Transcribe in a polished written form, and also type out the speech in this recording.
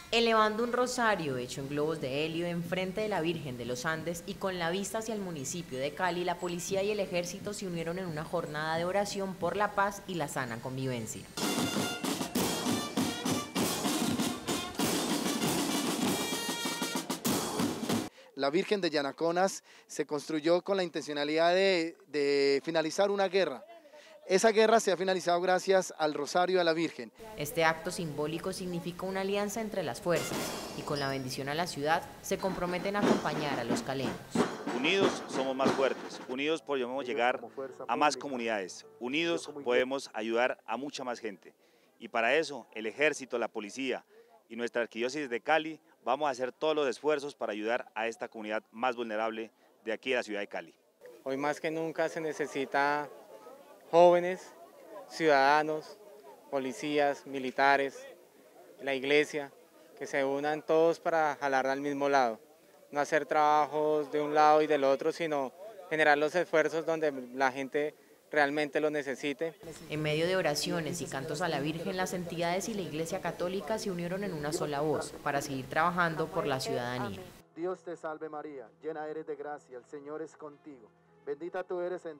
Elevando un rosario hecho en globos de helio enfrente de la Virgen de los Andes y con la vista hacia el municipio de Cali, la policía y el ejército se unieron en una jornada de oración por la paz y la sana convivencia. La Virgen de Yanaconas se construyó con la intencionalidad de finalizar una guerra. Esa guerra se ha finalizado gracias al Rosario de la Virgen. Este acto simbólico significa una alianza entre las fuerzas y con la bendición a la ciudad se comprometen a acompañar a los caleños. Unidos somos más fuertes, unidos podemos llegar a más comunidades, unidos podemos ayudar a mucha más gente. Y para eso el ejército, la policía y nuestra arquidiócesis de Cali vamos a hacer todos los esfuerzos para ayudar a esta comunidad más vulnerable de aquí de la ciudad de Cali. Hoy más que nunca se necesita jóvenes, ciudadanos, policías, militares, la iglesia, que se unan todos para jalar al mismo lado. No hacer trabajos de un lado y del otro, sino generar los esfuerzos donde la gente realmente lo necesite. En medio de oraciones y cantos a la Virgen, las entidades y la Iglesia Católica se unieron en una sola voz para seguir trabajando por la ciudadanía. Dios te salve María, llena eres de gracia, el Señor es contigo. Bendita tú eres entre